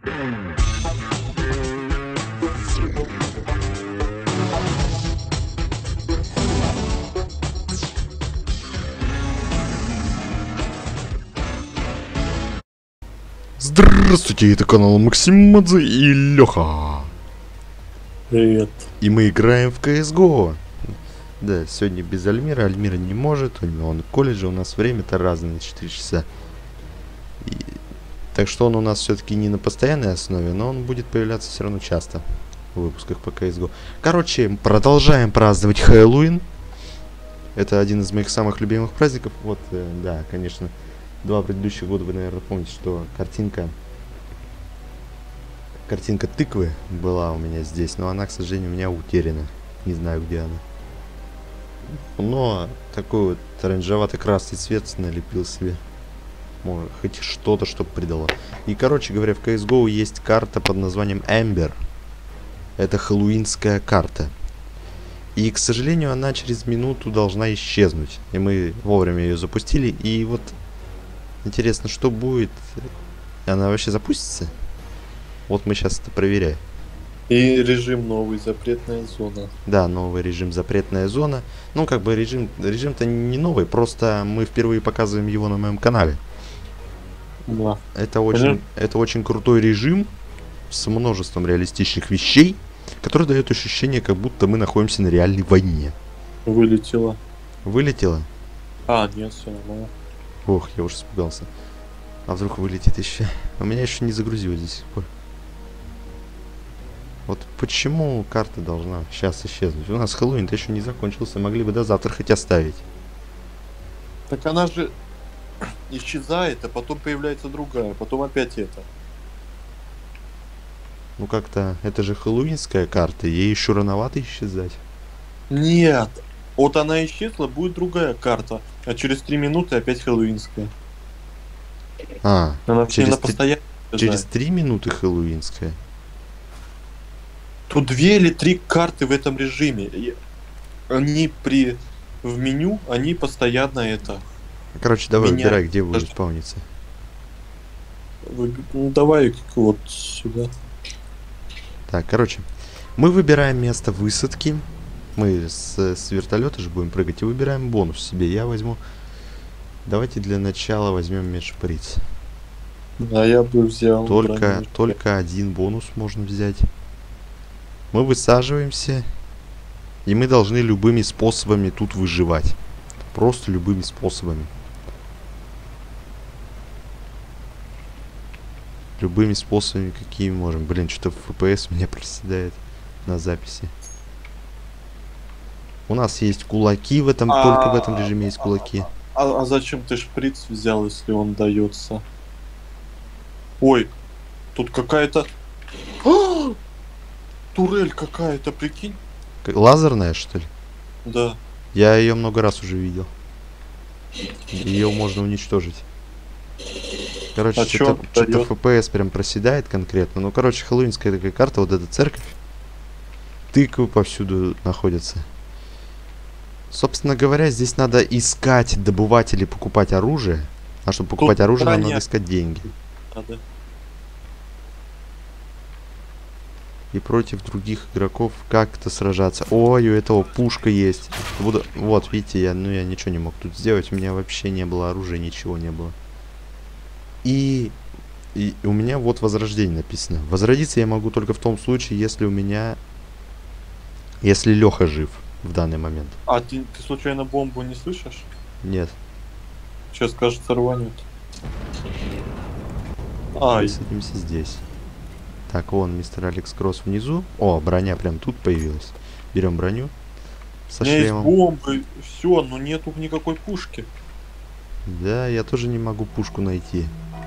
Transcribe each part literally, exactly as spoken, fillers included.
Здравствуйте, это канал Максимадзе и Леха. Привет. И мы играем в си эс го. Да, сегодня без Альмира. Альмира не может, он в колледже, у нас время-то разное, четыре часа. И... Так что он у нас все-таки не на постоянной основе, но он будет появляться все равно часто в выпусках по си эс го. Короче, продолжаем праздновать Хэллоуин. Это один из моих самых любимых праздников. Вот, э, да, конечно. Два предыдущих года вы, наверное, помните, что картинка картинка тыквы была у меня здесь, но она, к сожалению, у меня утеряна. Не знаю, где она. Но такой вот оранжевато-красный цвет налепил себе. Может, хоть что-то, чтобы придало. И, короче говоря, в си эс го есть карта под названием Эмбер. Это хэллоуинская карта. И, к сожалению, она через минуту должна исчезнуть. И мы вовремя ее запустили. И вот интересно, что будет? Она вообще запустится? Вот мы сейчас это проверяем. И режим новый, запретная зона. Да, новый режим, запретная зона. Ну, как бы режим, режим-то не новый, просто мы впервые показываем его на моем канале. Да. Это очень, это очень крутой режим с множеством реалистичных вещей, который дает ощущение, как будто мы находимся на реальной войне. Вылетела. Вылетела? А, нет, все нормально. Ох, я уже испугался. А вдруг вылетит еще? У меня еще не загрузилось до сих пор. Вот почему карта должна сейчас исчезнуть? У нас Хэллоуин-то еще не закончился. Могли бы до завтра хоть оставить. Так она же исчезает, а потом появляется другая, потом опять это. Ну как-то, это же хэллоуинская карта, ей еще рановато исчезать. Нет. Вот она исчезла, будет другая карта. А через три минуты опять хэллоуинская. А, Она через, постоянно три, через три минуты хэллоуинская. Тут две или три карты в этом режиме. И они при в меню, они постоянно это. Короче, давай Меня... выбирай, где будет спавниться. Вы... Ну, давай вот сюда. Так, короче, мы выбираем место высадки. Мы с, с вертолета же будем прыгать и выбираем бонус себе. Я возьму... Давайте для начала возьмем медшприц. Да, я бы взял. Только, только один бонус можно взять. Мы высаживаемся. И мы должны любыми способами тут выживать. Просто любыми способами. Любыми способами, какими можем. Блин, что-то эф пи эс меня проседает на записи. У нас есть кулаки в этом, а, только в этом режиме есть кулаки. А, а зачем ты шприц взял, если он дается? Ой, тут какая-то... Турель какая-то, прикинь. Лазерная, что ли? Да. Я ее много раз уже видел. Ее можно уничтожить. Короче, а что-то что эф пи эс прям проседает конкретно. Ну, короче, хэллоуинская такая карта, вот эта церковь. Тыквы повсюду находятся. Собственно говоря, здесь надо искать, добывать или покупать оружие. А чтобы покупать Тут оружие, нам надо искать деньги. Надо. И против других игроков как-то сражаться. Ой, у этого пушка есть. Буду... Вот, видите, я, ну, я ничего не мог тут сделать. У меня вообще не было оружия, ничего не было. И... И у меня вот возрождение написано. Возродиться я могу только в том случае, если у меня... Если Леха жив в данный момент. А ты, ты случайно бомбу не слышишь? Нет. Сейчас, кажется, рванет. Ай. Садимся здесь. Так, вон мистер Алекс Кросс внизу. О, броня прям тут появилась. Берем броню. Со шлемом. Есть бомбы, все, но нету никакой пушки. Да, я тоже не могу пушку найти.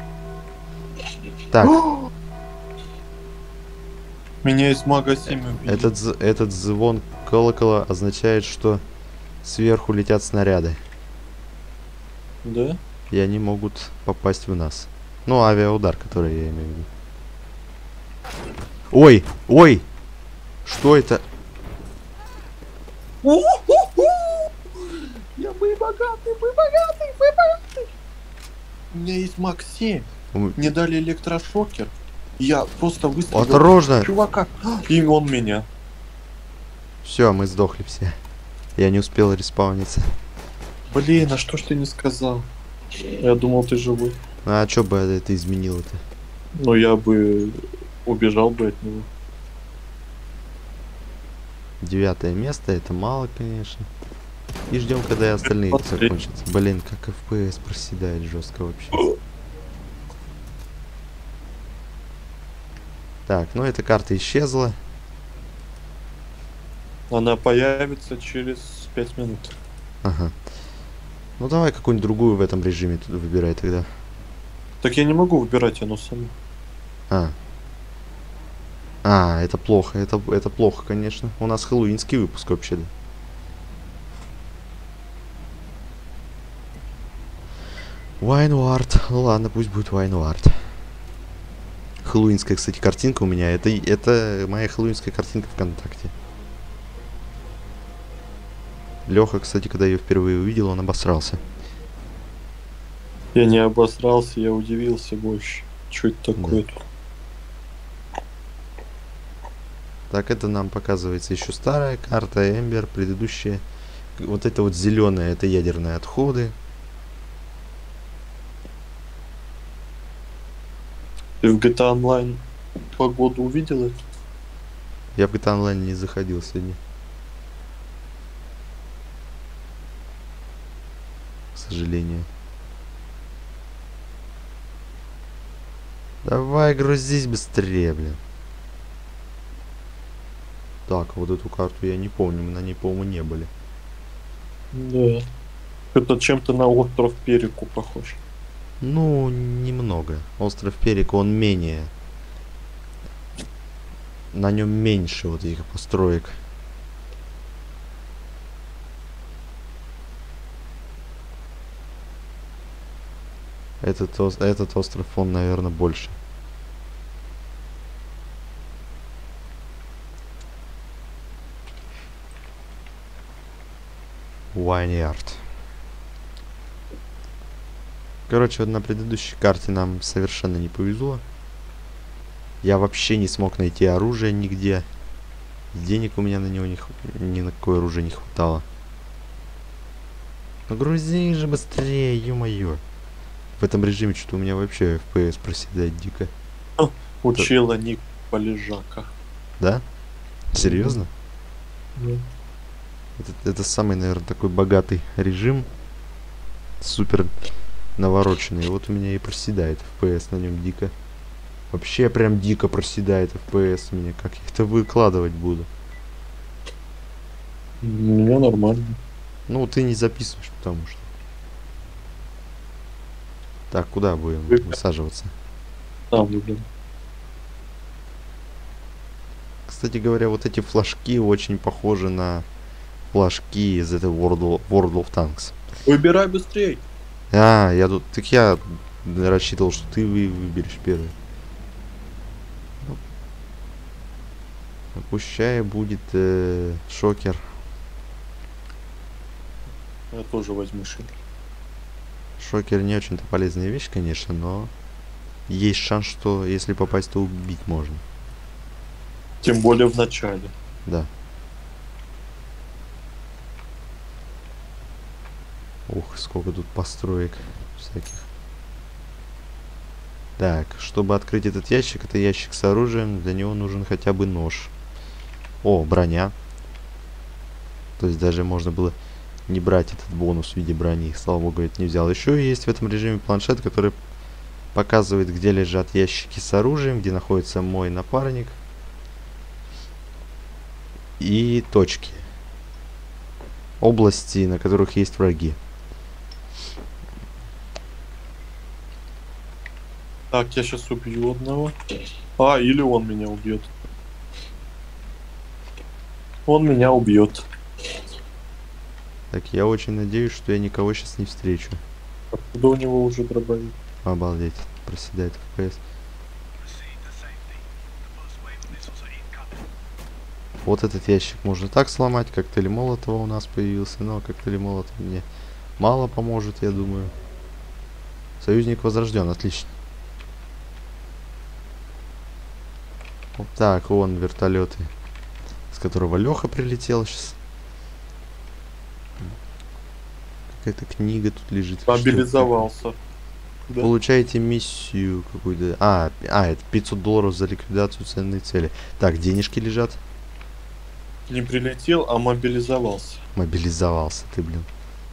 Так. Меня из мага семь убили. Этот, этот звон колокола означает, что сверху летят снаряды. Да? И они могут попасть в нас. Ну, авиаудар, который я имею в виду. Ой, ой! Что это? Я мы богатый, мы богатый, мы богатый. У меня есть маг семь. Мне дали электрошокер. Я просто выстрелил Осторожно! в чувака, и он меня. Все, мы сдохли все. Я не успел респауниться. Блин, а что ж ты не сказал? Я думал, ты живой. А что бы это изменило-то? Но я бы убежал бы от него. Девятое место, это мало, конечно. И ждем, когда и остальные Посмотри. закончатся. Блин, как эф пи эс проседает жестко вообще. Так, ну эта карта исчезла. Она появится через пять минут. Ага. Ну давай какую-нибудь другую в этом режиме тут выбирай тогда. Так я не могу выбирать оно само. А. А, это плохо, это, это плохо, конечно. У нас хэллоуинский выпуск вообще-то. Вайнвард. Ну ладно, пусть будет Вайнвард. Хэллоуинская, кстати, картинка у меня. Это, это моя хэллоуинская картинка ВКонтакте. Леха, кстати, когда ее впервые увидел, он обосрался. Я не обосрался, я удивился больше. Что это такое? Так, это нам показывается еще старая карта, Эмбер, предыдущая. Вот это вот зеленое, это ядерные отходы. Ты в джи ти эй Online погоду увидел это? Я в джи ти эй Online не заходил сегодня. К сожалению. Давай, грузись быстрее, блин. Так, вот эту карту я не помню, мы на ней, по-моему, не были. Да. Это чем-то на остров Переку похож. Ну, немного. Остров Перек, он менее. На нем меньше вот этих построек. Этот, ос- этот остров, он, наверное, больше. Вайньярд. Короче, вот на предыдущей карте нам совершенно не повезло. Я вообще не смог найти оружие нигде. Денег у меня на него не хв... ни на какое оружие не хватало. Ну грузи же быстрее, ё-моё. В этом режиме что-то у меня вообще эф пи эс проседает дико. Учила ник полежака. Да? Серьезно? Да. Это, это самый, наверное, такой богатый режим. Супер навороченный. Вот у меня и проседает эф пи эс на нем дико. Вообще прям дико проседает эф пи эс у меня. Как я это выкладывать буду? У меня нормально. Ну, ты не записываешь, потому что. Так, куда будем Вы- высаживаться? Там, блин. Кстати говоря, вот эти флажки очень похожи на флажки из этой World of, World of Tanks. Выбирай быстрей. А, я тут... Так я рассчитывал, что ты вы выберешь первый. Ну, пущай будет э, шокер. Я тоже возьму шин. Шокер не очень-то полезная вещь, конечно, но есть шанс, что если попасть, то убить можно. Тем более в начале. Да. Ух, сколько тут построек всяких. Так, чтобы открыть этот ящик, это ящик с оружием, для него нужен хотя бы нож. О, броня. То есть даже можно было не брать этот бонус в виде брони. Слава богу, это не взял. Еще есть в этом режиме планшет, который показывает, где лежат ящики с оружием, где находится мой напарник. И точки. Области, на которых есть враги. Так, я сейчас убью одного. А, или он меня убьет. Он меня убьет. Так, я очень надеюсь, что я никого сейчас не встречу. Откуда у него уже дробовик? Обалдеть, проседает эф пи эс. Вот этот ящик можно так сломать. Коктейль Молотова у нас появился. Но коктейль Молотова мне мало поможет, я думаю. Союзник возрожден, отлично. Вот так, вон вертолеты, с которого Леха прилетел сейчас. Какая-то книга тут лежит. Что это? Мобилизовался. Да. Получаете миссию какую-то. А, а, это пятьсот долларов за ликвидацию ценной цели. Так, денежки лежат. Не прилетел, а мобилизовался. Мобилизовался ты, блин.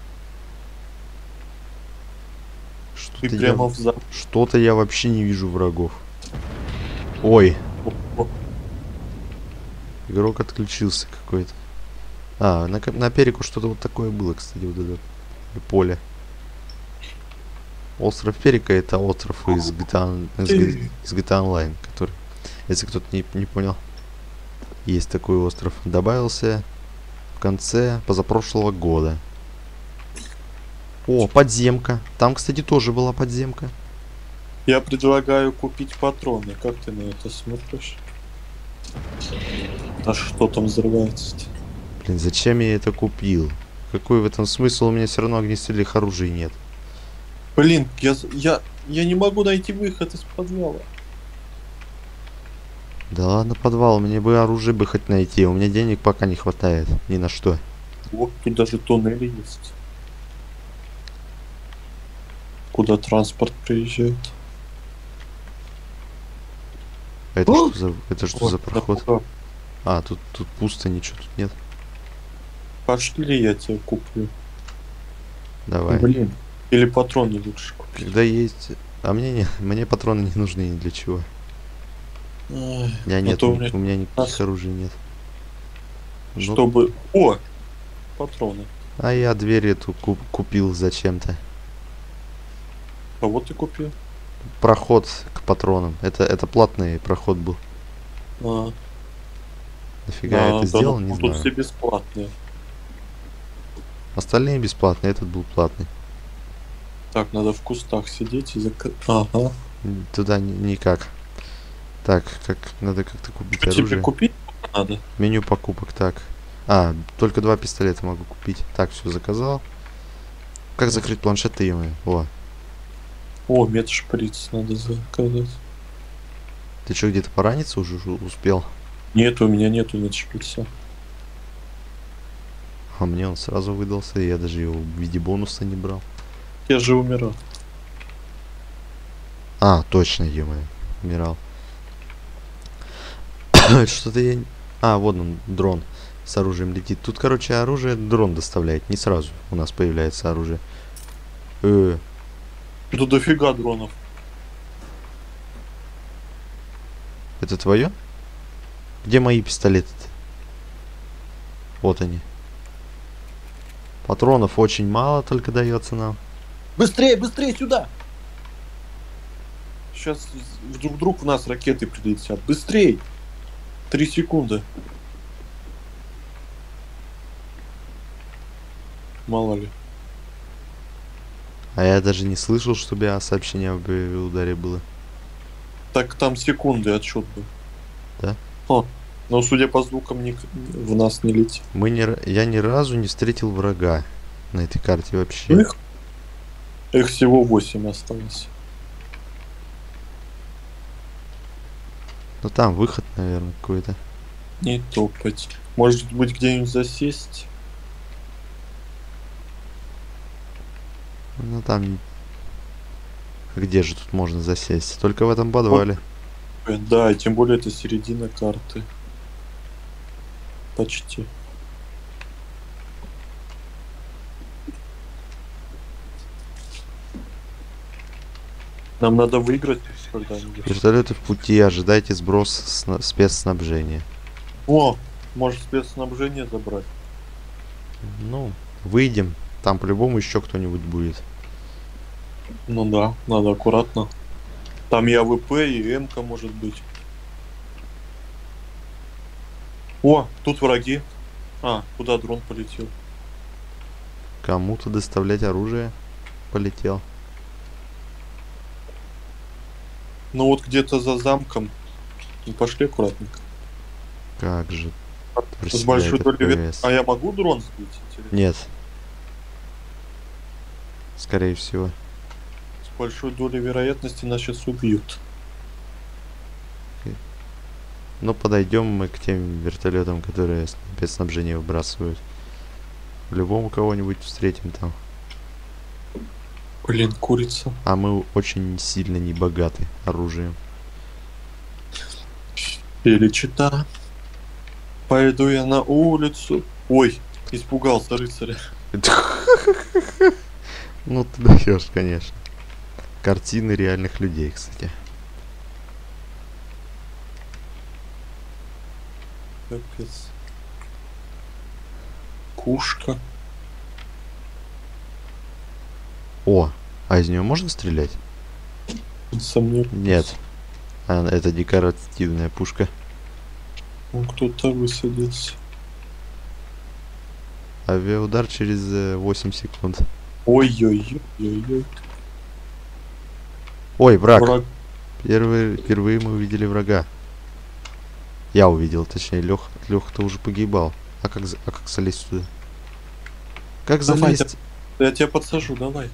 Ты Что-то прямо я... в зал. Что-то я вообще не вижу врагов. Ой, О, игрок отключился какой-то. А, на, ка- на перику что-то вот такое было, кстати, вот это поле. Остров Перика — это остров из джи ти эй, из G- из джи ти эй Online, который, если кто-то не, не понял, есть такой остров. Добавился в конце позапрошлого года. О, подземка. Там, кстати, тоже была подземка. Я предлагаю купить патроны. Как ты на это смотришь? А что там взрывается-то? Блин, зачем я это купил? Какой в этом смысл? У меня все равно огнестрельных оружий нет. Блин, я, з- я, я не могу найти выход из подвала. Да ладно, подвал, мне бы оружие бы хоть найти. У меня денег пока не хватает. Ни на что. Вот тут даже туннели есть. Куда транспорт приезжает. А это О! что за, это что Ой, за проход? напугал. А, тут, тут пусто, ничего тут нет. Пошли, я тебе куплю. Давай. Блин. Или патроны лучше купить. Когда есть... А мне не, мне патроны не нужны ни для чего. Ай, У меня а нет, то у ни- меня у меня никаких нас- оружий нет. Ну, Чтобы... О! Патроны. а я дверь эту ку- купил зачем-то. А вот ты купил. Проход к патронам. Это, это платный проход был. А, Нафига а, я это да, сделал, ну, не тут знаю. все бесплатные. Остальные бесплатные, этот был платный. Так, надо в кустах сидеть и зак... Ага. Н- Туда ни- никак. Так, как надо как-то купить Что тебе оружие. купить надо? Меню покупок, так. А, только два пистолета могу купить. Так, все заказал. Как закрыть планшет ты, ё-моё? О, О, медшприц надо заказать. ты что, где-то пораниться уже у- успел? Нет, у меня нету медшприца. А мне он сразу выдался, и я даже его в виде бонуса не брал. Я же умирал. А, точно, ё-моё, умирал. Что-то я... не- А, вот он, дрон с оружием летит. Тут, короче, оружие дрон доставляет. Не сразу у нас появляется оружие. Э, Тут дофига дронов. это твое? Где мои пистолеты-то? Вот они. Патронов очень мало только дается нам. Быстрее, быстрее сюда! Сейчас вдруг, вдруг в нас ракеты прилетят. Быстрей! Три секунды. Мало ли. А я даже не слышал, чтобы я сообщение об ударе было. Так там секунды отсчет был. Да? О, но судя по звукам ник- в нас не летит. Мы ни, ра- я ни разу не встретил врага на этой карте вообще. Их, их всего восемь осталось. Ну там выход, наверное, какой-то. Не топать. Может быть где-нибудь засесть? Ну там... Где же тут можно засесть? Только в этом подвале. Э, Да, и тем более это середина карты. Почти. Нам надо выиграть когда-нибудь. Вертолеты в пути, ожидайте сброс сна- спецснабжения. О, может спецснабжение забрать? Ну, выйдем. Там по-любому еще кто-нибудь будет. Ну да, надо аккуратно. Там и АВП, и МК может быть. О, тут враги. А, куда дрон полетел? Кому-то доставлять оружие полетел. Ну вот где-то за замком. Ну, пошли аккуратненько. Как же. С большой проседает долей ве- эф пи эс. А я могу дрон сбить? Интересно. Нет. Скорее всего. С большой долей вероятности нас сейчас убьют. Ну, подойдем мы к тем вертолетам, которые спецснабжение выбрасывают. По-любому кого-нибудь встретим там. Блин, курица. А мы очень сильно не богаты оружием. Перечита. Пойду я на улицу. Ой, испугался рыцаря. Ну ты даешь, конечно. Картины реальных людей, кстати. Капец. Кушка. О, а из нее можно стрелять? Сомневаюсь. Нет. А, это декоративная пушка. Ну, кто-то высадился. Авиаудар через э, восемь секунд. Ой-ой-ой-ой-ой. Ой, враг. Враг. Первый, впервые мы увидели врага. Я увидел, точнее, Лех, Леха-то уже погибал. А как, за- а как залезть туда? Как Давай, залезть? Я тебя подсажу, давай.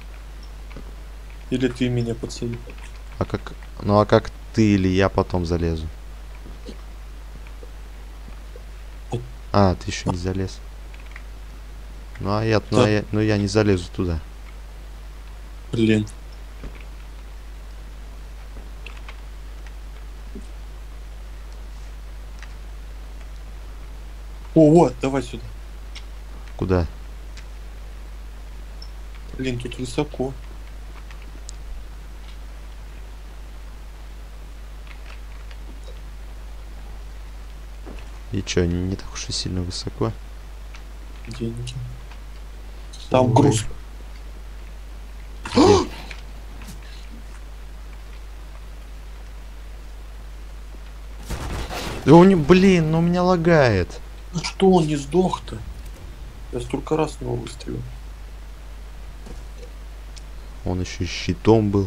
Или ты меня подсади. А как? Ну а как ты или я потом залезу? А, ты еще не залез. Ну а я, ну, а Да. я, ну я не залезу туда. Блин. О, вот, давай сюда. Куда? Блин, тут высоко. И чё, не, не так уж и сильно высоко? Деньги. Там Ой. груз. Где? Да у него, блин, ну у меня лагает. Ну что, он не сдох-то? Я столько раз в него выстрелил. Он еще и щитом был.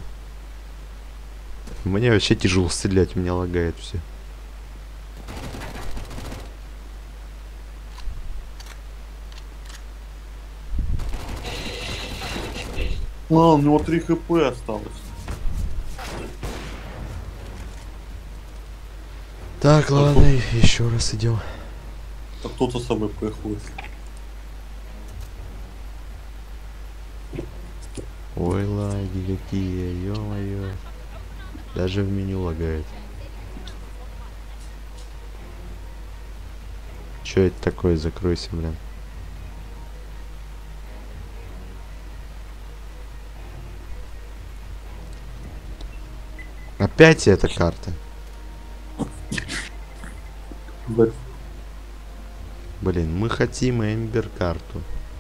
Мне вообще тяжело стрелять, у меня лагает все. А, у него три хп осталось. Так, ладно, еще раз идем. А кто-то с собой приходит. Ой, лаги какие, ё-моё. Даже в меню лагает. Чё это такое? Закройся, блин. Опять эта карта. Б- Блин, мы хотим Эмбер карту.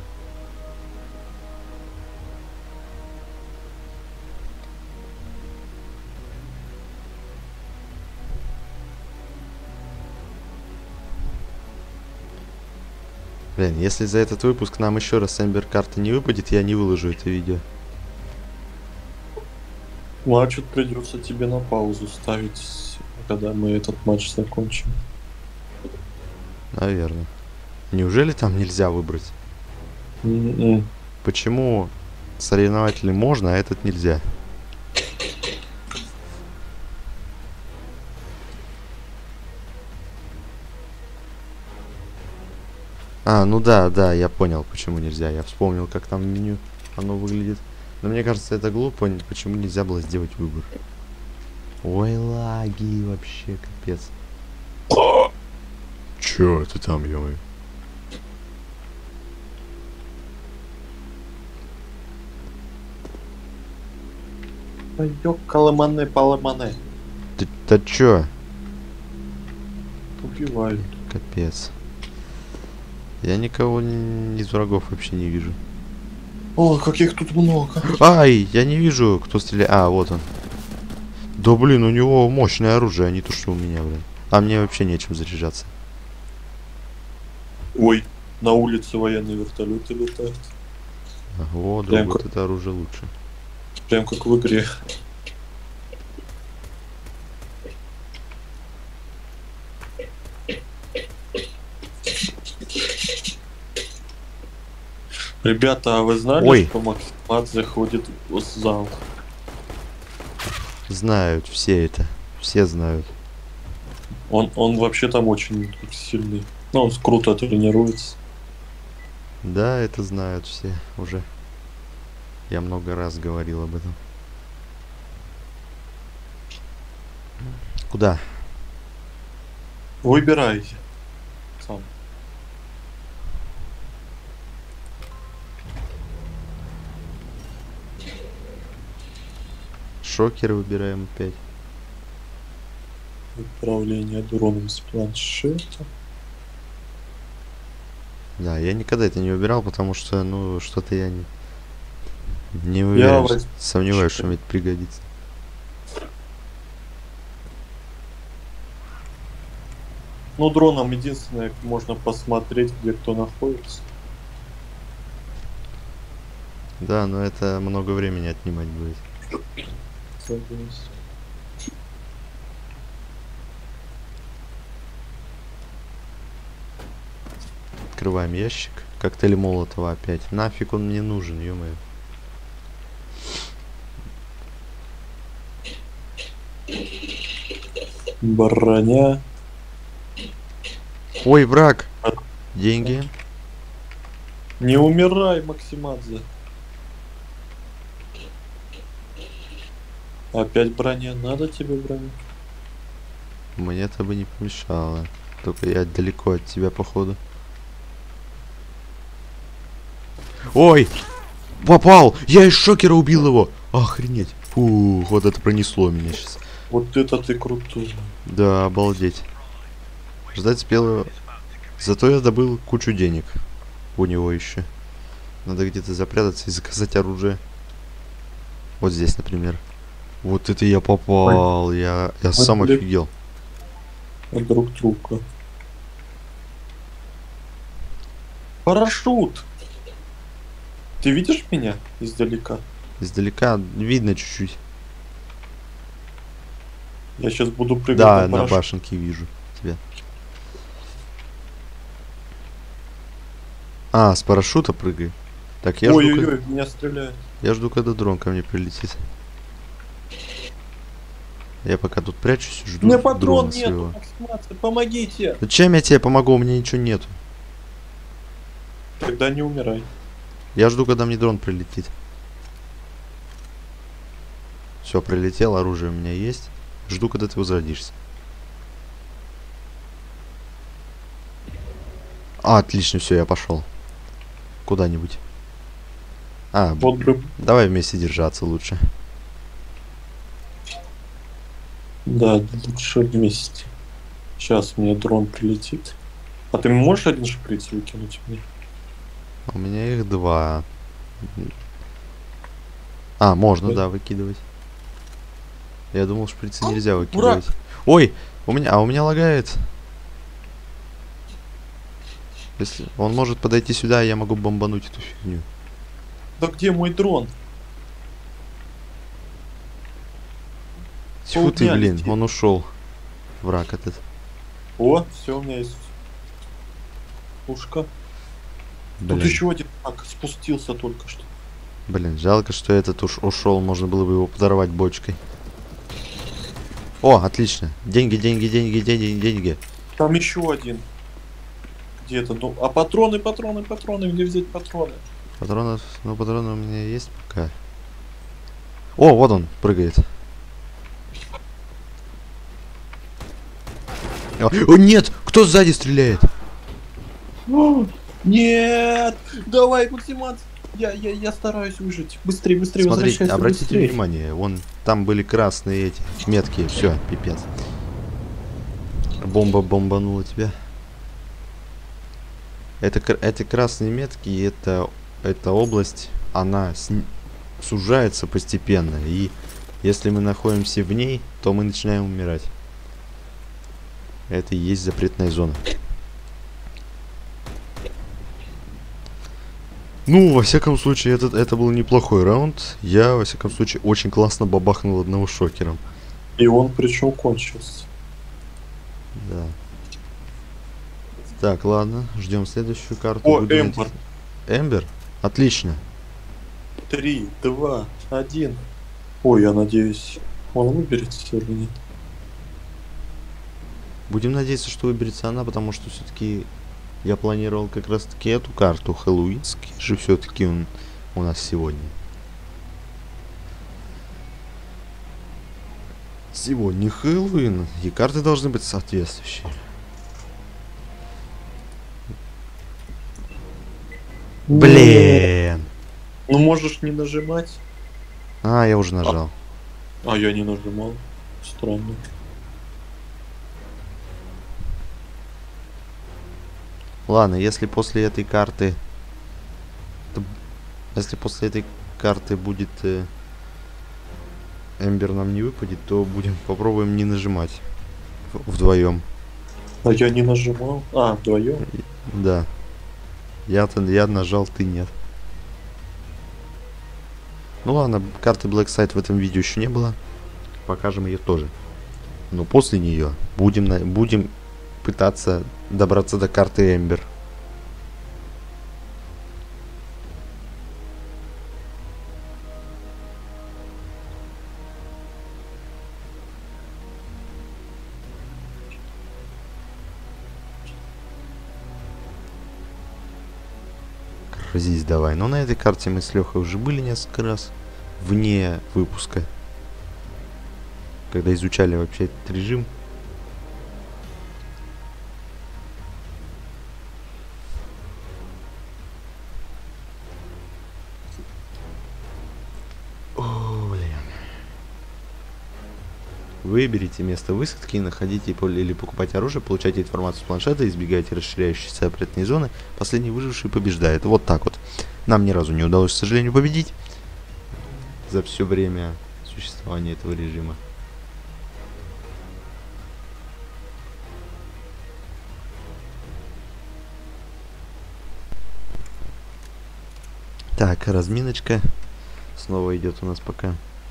Блин, если за этот выпуск нам еще раз Эмбер карта не выпадет, я не выложу это видео. Значит, придется тебе на паузу ставить, когда мы этот матч закончим. Наверное. Неужели там нельзя выбрать? М-м. Почему соревновательный можно, а этот нельзя? А, ну да, да, я понял, почему нельзя. Я вспомнил, как там в меню оно выглядит. Но мне кажется, это глупо, почему нельзя было сделать выбор. Ой, лаги, вообще капец. Чё это там, ё-моё? Ёкаламане паламане. Ты, ты чё? Убивают. Капец. Я никого ни- из врагов вообще не вижу. О, каких тут много. Ай, я не вижу, кто стреляет. А, вот он. Да блин, у него мощное оружие, а не то, что у меня, блин. А мне вообще нечем заряжаться. Ой, на улице военные вертолеты летают. О, друг, Прям вот как- это оружие лучше. Прям как в игре. Ребята, а вы знали, Ой. что Максимат заходит в зал? Знают все это. Все знают. Он, он вообще там очень сильный. Ну, он круто тренируется. Да, это знают все уже. Я много раз говорил об этом. Куда? Выбирайте. Сам. Шокеры выбираем опять. Управление дроном с планшета. Да, я никогда это не выбирал, потому что, ну, что-то я не, не Я уверен, возьму сомневаюсь, что шокер. мне это пригодится. Ну, дроном единственное, можно посмотреть, где кто находится. Да, но это много времени отнимать будет. Согласен. Открываем ящик. Коктейль Молотова опять. Нафиг он мне нужен, ё-моё. Броня. Ой, враг! Деньги. Не умирай, Максимадзе. Опять броня. Надо тебе броня? Мне это бы не помешало. Только я далеко от тебя, походу. Ой! Попал! Я из шокера убил его! Охренеть! Фух, вот это пронесло меня сейчас. Вот это ты крутой. Да, обалдеть. Ждать спелого. Зато я добыл кучу денег. У него еще. Надо где-то запрятаться и заказать оружие. Вот здесь, например. Вот это я попал. Я, я сам блин. офигел. А друг друга. Парашют! Ты видишь меня издалека? Издалека видно чуть-чуть. Я сейчас буду прыгать Да, на на парашют. башенке вижу тебя. А, с парашюта прыгай. Так, я жду, Ой-ой-ой, меня стреляют. я жду, когда дрон ко мне прилетит. Я пока тут прячусь, У жду меня патрон дрона нету, своего. Максимадзе, помогите! Ну чем я тебе помогу? У меня ничего нету. Тогда не умирай. Я жду, когда мне дрон прилетит. Все, прилетел, оружие у меня есть. Жду, когда ты возродишься. А, отлично, все, я пошел. Куда-нибудь. А, б- Вот бы... давай вместе держаться лучше. Да, лучше вместе. Сейчас мне дрон прилетит. А ты можешь один шприц выкинуть мне? У меня их два. А, можно, Да. да, выкидывать. Я думал, шприцы нельзя Дурак! выкидывать. Ой, у меня, а у меня лагает. Если он может подойти сюда, я могу бомбануть эту фигню. Да где мой дрон? Тьфу ты, Полдня блин, летит. он ушел. Враг этот. О, все, у меня есть пушка. Блин, Тут еще один так спустился только что. блин, жалко, что этот уж ушел. Можно было бы его подорвать бочкой. О, отлично. Деньги, деньги, деньги, деньги, деньги. Там еще один. Где-то, ну, а патроны, патроны, патроны, где взять патроны? Патронов, ну патроны у меня есть пока. О, вот он прыгает. О, о, нет! Кто сзади стреляет? О, нет! Давай, Максимадзе! Я, я, я стараюсь выжить. Быстрее, быстрее, Смотрите, возвращайся, обратите быстрее. внимание, вон там были красные эти метки. Все, пипец. Бомба бомбанула тебя. Это, кр- эти красные метки, это, эта область, она сни- сужается постепенно. И если мы находимся в ней, то мы начинаем умирать. Это и есть запретная зона. Ну, во всяком случае, этот, это был неплохой раунд. Я, во всяком случае, очень классно бабахнул одного шокером. И он причем кончился. Да. Так, ладно, ждем следующую карту. О, Буду Эмбер. надеяться- Эмбер? Отлично. Три, два, один. Ой, я надеюсь, он выберется или нет. Будем надеяться, что выберется она, потому что все-таки я планировал как раз таки эту карту, хэллоуинский же все-таки он у нас сегодня. Сегодня Хэллоуин, и карты должны быть соответствующие. Блин! Ну можешь не нажимать. А, я уже нажал. А я не нажимал. Странно. Ладно, если после этой карты... то- Если после этой карты будет... Э, Эмбер нам не выпадет, то будем попробуем не нажимать. В- Вдвоем. А я не нажимал. А, вдвоем. Да. Я-то я нажал, ты нет. Ну ладно, карты Black Side в этом видео еще не было. Покажем ее тоже. Но после нее будем, на, будем пытаться добраться до карты Эмбер. Здесь давай. Но на этой карте мы с Лехой уже были несколько раз. Вне выпуска. Когда изучали вообще этот режим. О, блин. Выберите место высадки и находите или покупайте оружие, получайте информацию с планшета, избегайте расширяющейся запретной зоны. Последний выживший побеждает. Вот так вот. Нам ни разу не удалось, к сожалению, победить за все время существования этого режима. Так, разминочка снова идет у нас пока.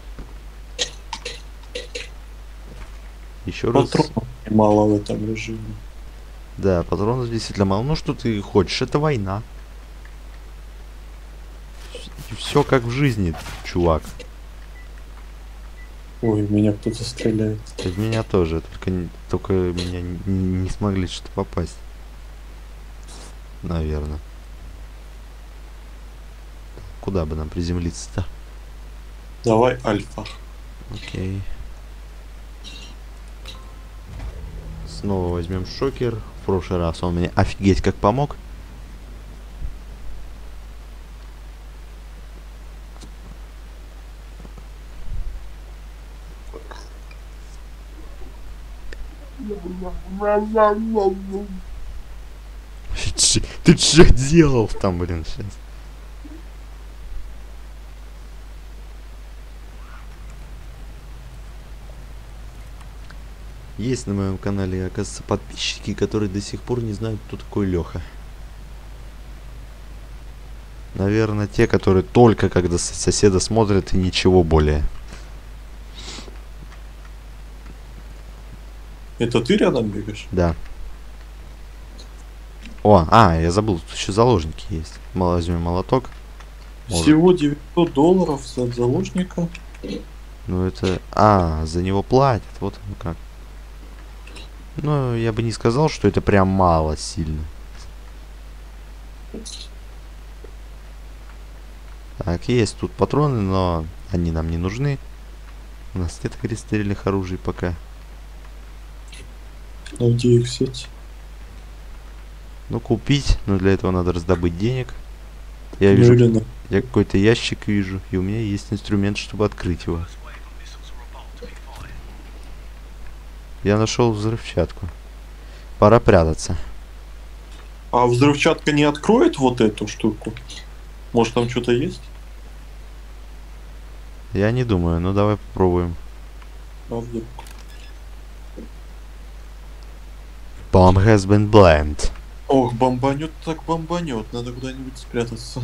Еще раз. Патронов мало в этом режиме. Да, патронов действительно мало. Ну что ты хочешь? Это война. Все как в жизни, чувак. Ой, в меня кто-то стреляет. И в меня тоже, только, не- только меня не, не смогли что-то попасть. Наверное. Куда бы нам приземлиться-то? Давай альфа. Окей. Снова возьмем шокер. В прошлый раз он мне офигеть как помог. Чё- Ты что делал там, блин, сейчас? Есть на моем канале, оказывается, подписчики, которые до сих пор не знают, кто такой Леха. Наверное, те, которые только когда с- соседа смотрят и ничего более. Это ты рядом бегаешь? Да. О, а, я забыл, тут еще заложники есть. Мол- Возьмем молоток. Может. Всего девятьсот долларов за заложника. Ну это... А, за него платят, вот оно как. Ну, я бы не сказал, что это прям мало сильно. Так, есть тут патроны, но они нам не нужны. У нас нет огнестрельных оружий пока. А где их сеть? Ну, купить, но для этого надо раздобыть денег. Я Ну вижу, или на- я какой-то ящик вижу, и у меня есть инструмент, чтобы открыть его. Я нашел взрывчатку. Пора прятаться. А взрывчатка не откроет вот эту штуку? Может там что-то есть? Я не думаю, ну давай попробуем. А вдруг? Bomb has been blamed. Ох, бомбанет так бомбанет. Надо куда-нибудь спрятаться.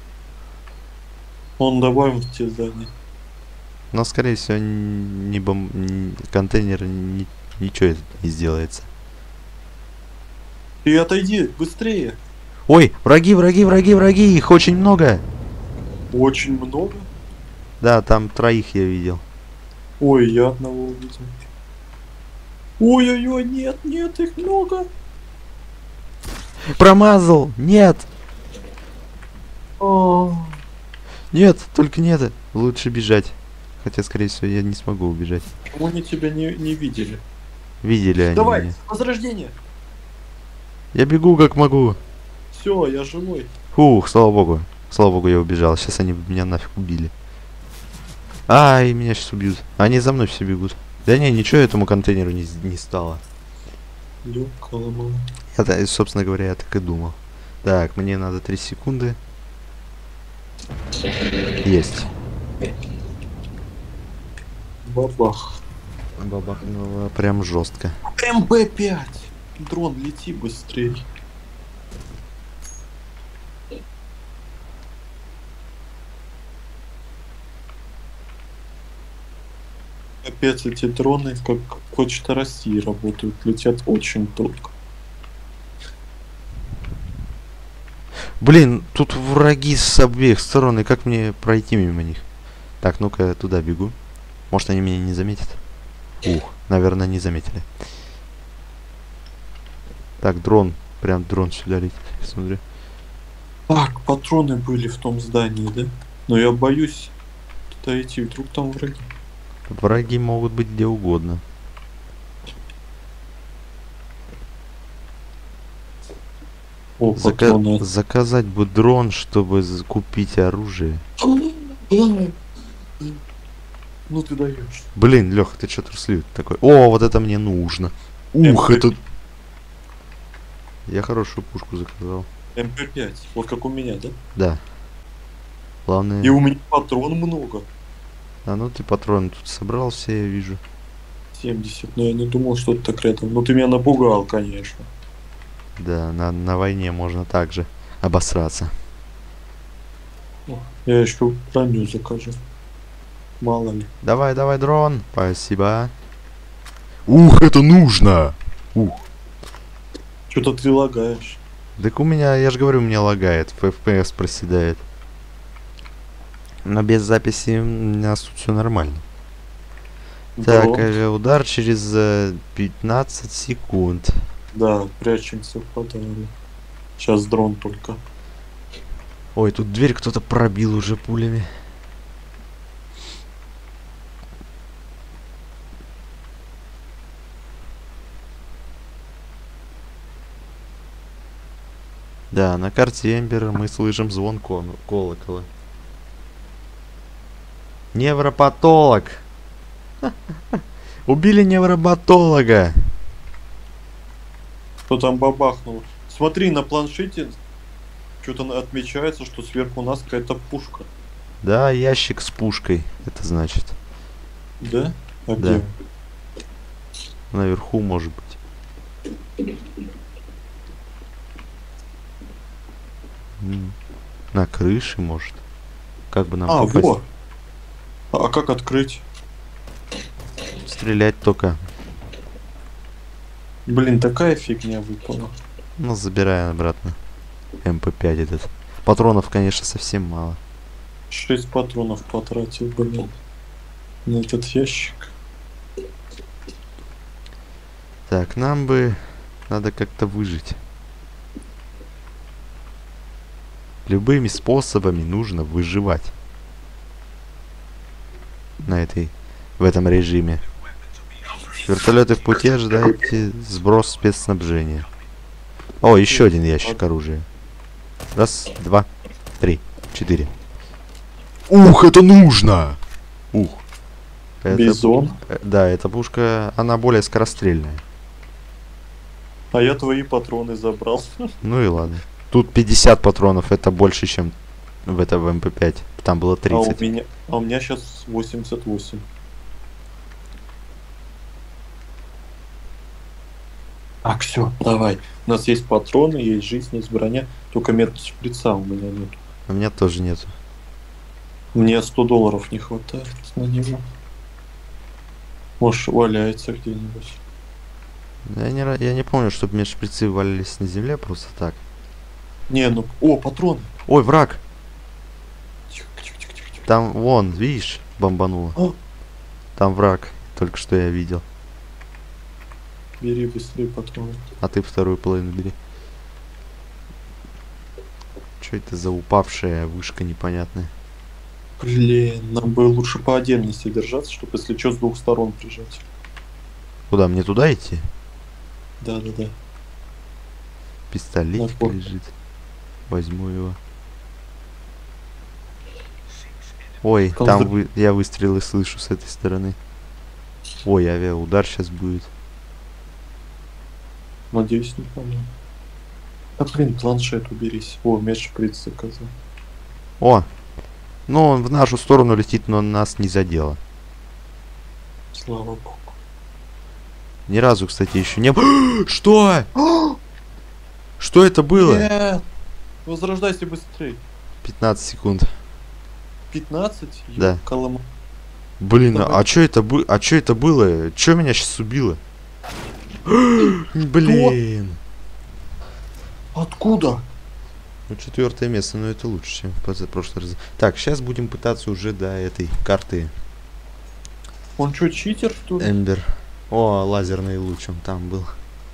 Он добавим в те здания. Но, скорее всего, н- не бом... н- контейнер ни- ничего это не сделается. Ты отойди, быстрее. Ой, враги, враги, враги, враги, их очень много. Очень много. Да, там троих я видел. Ой, я одного увидел. Ой-ой-ой, нет, нет, их много. Промазал! Нет! О, Нет, только не это. Лучше бежать. Хотя, скорее всего, я не смогу убежать. почему они тебя не, не видели? Видели они Давай, меня. возрождение. Я бегу как могу. Все, я живой. Фух, слава богу. Слава богу, я убежал. Сейчас они меня нафиг убили. Ай, меня сейчас убьют. Они за мной все бегут. Да не, ничего этому контейнеру не, с- не стало. Ёкала-мала. Я, та- собственно говоря, я так и думал. Так, мне надо три секунды. Есть. Бабах. Бабахнуло прям жестко. эм бэ пять. Дрон, лети быстрей. Опять эти дроны, как Почта России работают, летят очень долго. Блин, тут враги с обеих сторон, и как мне пройти мимо них? Так, ну-ка, туда бегу. Может, они меня не заметят? Ух, наверное, не заметили. Так, дрон. Прям дрон сюда летит. Смотри. Так, патроны были в том здании, да? Но я боюсь туда идти, вдруг там враги. Враги могут быть где угодно. О, Зака- патроны. Заказать бы дрон, чтобы з- купить оружие. Ну ты даешь. Блин, Леха, ты что трусливый такой? О, вот это мне нужно. Ух, эм пэ это... Я хорошую пушку заказал. эм пэ пять, вот как у меня, да? Да. Главное... И у меня патрон много. А ну ты патроны тут собрал все, я вижу. семьдесят, но я не думал, что ты так рядом. Ну ты меня напугал, конечно. Да, на, на войне можно также обосраться. Я еще броню закажу. Мало ли. Давай, давай, дрон. Спасибо. Ух, это нужно! Ух. Что-то ты лагаешь. Так у меня, я же говорю, у меня лагает, эф пи эс проседает. Но без записи у нас тут все нормально. Так, Дрон. э, удар через э, пятнадцать секунд. Да, прячемся в подвале. Сейчас дрон только. Ой, тут дверь кто-то пробил уже пулями. Да, на карте Эмбера мы слышим звон кон- колокола. Невропатолог! Убили невропатолога! Кто там бабахнул? Смотри, на планшете что-то отмечается, что сверху у нас какая-то пушка. Да, ящик с пушкой, это значит. Да? А Да. где? Наверху, может быть. М, На крыше, может. Как бы нам А, попасть? во! А как открыть? Стрелять только. Блин, такая фигня выпала. Ну, забираем обратно. эм пэ пять этот. Патронов, конечно, совсем мало. Шесть патронов потратил, блин. На этот ящик. Так, нам бы надо как-то выжить. Любыми способами нужно выживать. На этой, в этом режиме. Вертолеты в пути, ожидайте сброс спецснабжения. О, еще один ящик оружия. Раз, два, три, четыре. Ух, это нужно! Ух. Это Бизон. пу- э, Да, эта пушка, она более скорострельная. А я твои патроны забрал. Ну и ладно. Тут пятьдесят патронов, это больше, чем в это в эм пэ пять. Там было А у тридцать. меня, а у меня сейчас восемьдесят восемь. Так, все, давай. У нас есть патроны, есть жизнь, есть броня. Только метод шприца у меня нет. У меня тоже нету. Мне сто долларов не хватает на него. Может, валяется где-нибудь. Я не, ра- я не помню, чтобы мне шприцы валялись на земле просто так. Не, ну... О, патроны! Ой, враг! Тихо, тихо, тихо, тихо, тихо. Там, вон, видишь, бомбануло. А. Там враг, только что я видел. Бери быстрее патроны. А ты вторую половину бери. Что это за упавшая вышка непонятная? Блин, нам бы лучше по отдельности держаться, чтобы если что с двух сторон прижать. Куда, мне туда идти? Да-да-да. Пистолетик Нахуй. лежит. Возьму его. Ой, Колдун. там вы... я выстрелы слышу с этой стороны. Ой, авиаудар сейчас будет. Надеюсь, не помню. Да блин, планшет уберись. О, меч шприц заказал. О! Ну, он в нашу сторону летит, но нас не задело. Слава богу. Ни разу, кстати, еще не было. Что? Что это было? Нет! Возрождайся быстрее. пятнадцать секунд. пятнадцать? Да. Колома. Блин, а, Давай. а что это было? А что это было? Что меня сейчас убило? Блин. Откуда? Ну, четвертое место, но это лучше, чем в поза- прошлый раз. Так, сейчас будем пытаться уже до этой карты Он что, читер, что ли? Эмбер. О, лазерный луч он там был.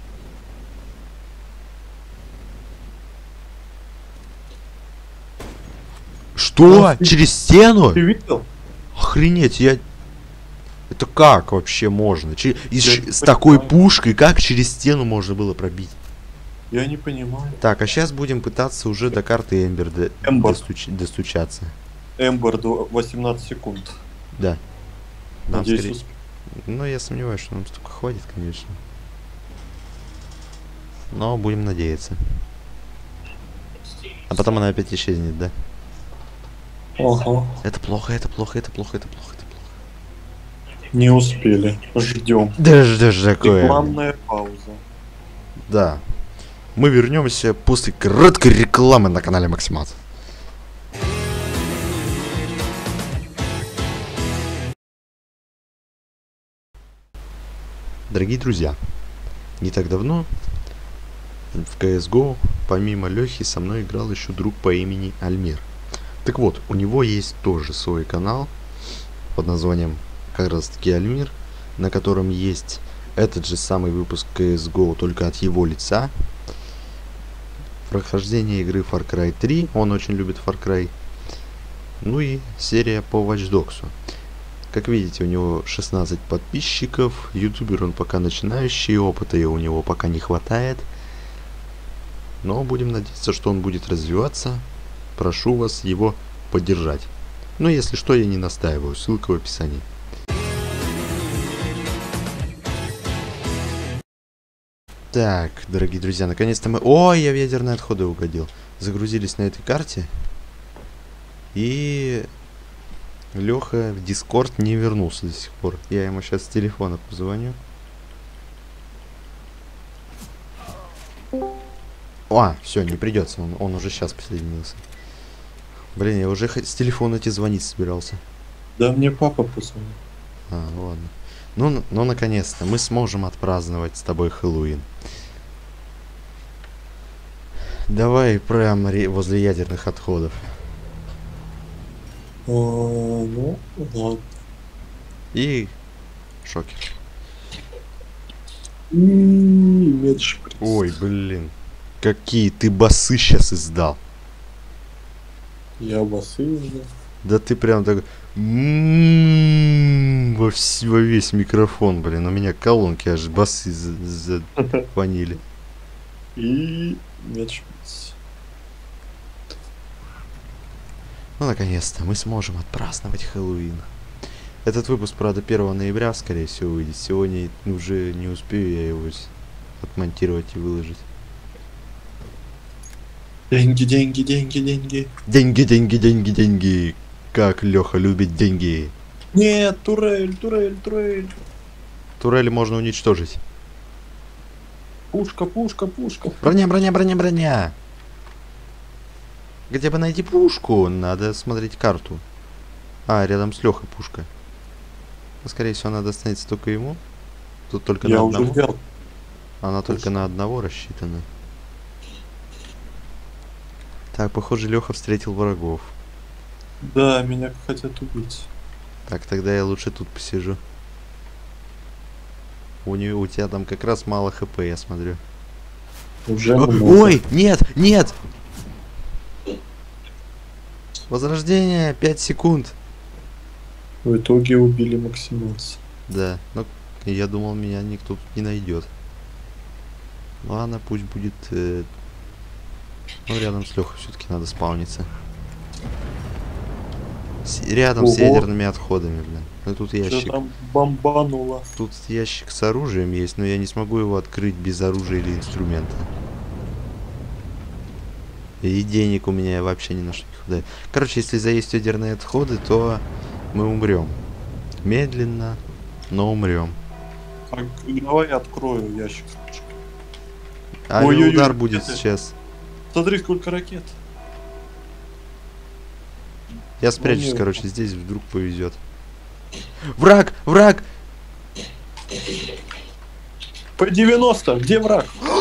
Что? А, ты- Через стену? Ты видел? Охренеть, я... Это как вообще можно? Че- и Я ш- не С такой понимаю. пушкой как через стену можно было пробить? Я не понимаю. Так, а сейчас будем пытаться уже до карты Эмбер до- Эмбер. достуч- достучаться. Эмбер ду- восемнадцать секунд. Да. Нам Надеюсь, скорее- успеем. Ну, я сомневаюсь, что нам столько хватит, конечно. Но будем надеяться. А потом она опять исчезнет, да? Ага. Это плохо, это плохо, это плохо, это плохо, это плохо. Не успели. Ждем. Даже, даже такое. Рекламная пауза. Да. Мы вернемся после короткой рекламы на канале Максимат. Дорогие друзья, не так давно в си эс го помимо Лехи со мной играл еще друг по имени Альмир. Так вот, у него есть тоже свой канал под названием как раз таки Альмир, на котором есть этот же самый выпуск си эс го, только от его лица. Прохождение игры Far Cry три, он очень любит Far Cry. Ну и серия по Watch Dogs. Как видите, у него шестнадцать подписчиков, ютубер он пока начинающий, опыта и у него пока не хватает. Но будем надеяться, что он будет развиваться. Прошу вас его поддержать. Но если что, я не настаиваю, ссылка в описании. Так, дорогие друзья, наконец-то мы... Ой, я в ядерные отходы угодил. Загрузились на этой карте. И... Леха в Дискорд не вернулся до сих пор. Я ему сейчас с телефона позвоню. А, все, не придется, он, он уже сейчас присоединился. Блин, я уже хоть с телефона тебе звонить собирался. Да мне папа позвонил. А, ну ладно. Ну, н- ну наконец-то мы сможем отпраздновать с тобой Хэллоуин. Давай прямо ре- возле ядерных отходов. А, ну, ладно. И шокер. И меч шприц. Ой, блин. Какие ты басы сейчас издал. Я басы уже. Да ты прям так... м-м-м, Во, вс- во весь микрофон, блин. У меня колонки аж басы за- зафонили. И меч шприц. Ну, наконец-то мы сможем отпраздновать Хэллоуин. Этот выпуск, правда, первого ноября, скорее всего, выйдет. Сегодня уже не успею я его с- отмонтировать и выложить. Деньги, деньги, деньги, деньги. Деньги, деньги, деньги, деньги. Как Леха любит деньги. Нет, турель, турель, турель. Турели можно уничтожить. Пушка, пушка, пушка. Броня, броня, броня, броня. Где бы найти пушку? Надо смотреть карту. А, рядом с Лехой пушка. Ну, скорее всего, она достанется только ему. Тут только Я на уже одного. взял. Она только пушку. на одного рассчитана. Так, похоже, Леха встретил врагов. Да, меня хотят убить. Так, тогда я лучше тут посижу. У нее, у тебя там как раз мало хп, я смотрю. Уже О, много. ой, нет, нет! Возрождение, пять секунд. В итоге убили Максиманса. Да, ну, я думал, меня никто тут не найдет. Ладно, пусть будет... э, Ну, рядом с Лехой все-таки надо спауниться. С- рядом с Ого. ядерными отходами, блин. Ну, тут Что ящик. там бомбануло? Тут ящик с оружием есть, но я не смогу его открыть без оружия или инструмента. И денег у меня вообще ни на что не хватает. Короче, если заесть ядерные отходы, то мы умрем. Медленно, но умрем. Так, давай я открою ящик. Авиаудар Ой-ой-ой, будет это- сейчас. Смотри, сколько ракет. Я спрячусь, нет. короче, здесь вдруг повезет. Враг! Враг! По девяносто, где враг?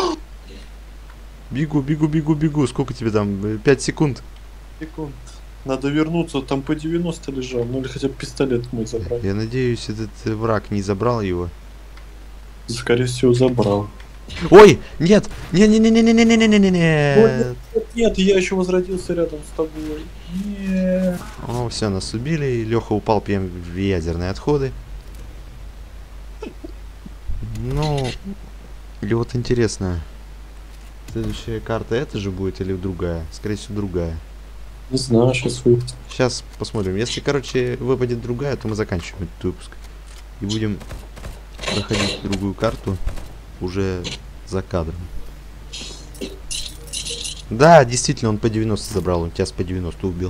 Бегу, бегу, бегу, бегу. Сколько тебе там? Пять секунд. Секунд. Надо вернуться, там по девяносто лежал. Ну или хотя бы пистолет мой забрать. Я надеюсь, этот э, враг не забрал его. Скорее всего, забрал. Ой! Нет! Не-не-не-не-не-не-не-не-не! Нет, нет, я еще возродился рядом с тобой. Нет. О, все, нас убили. Леха упал прям в ядерные отходы. Ну, и вот интересно. Следующая карта эта же будет или другая? Скорее всего, другая. Не знаю, сейчас выйдет. Сейчас посмотрим. Если, короче, выпадет другая, то мы заканчиваем этот выпуск. И будем проходить другую карту уже за кадром. Да, действительно, он по девяносто забрал. Он тебя с по девяносто убил.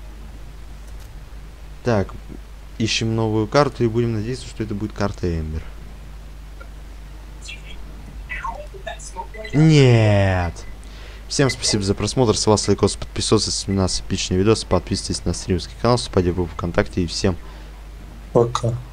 Так, ищем новую карту и будем надеяться, что это будет карта Эмбер. Нет. Всем спасибо за просмотр. С вас лайкос, подписывайтесь на нас, эпичные видосы, подписывайтесь на стримский канал, вступайте в группу ВКонтакте и всем Пока.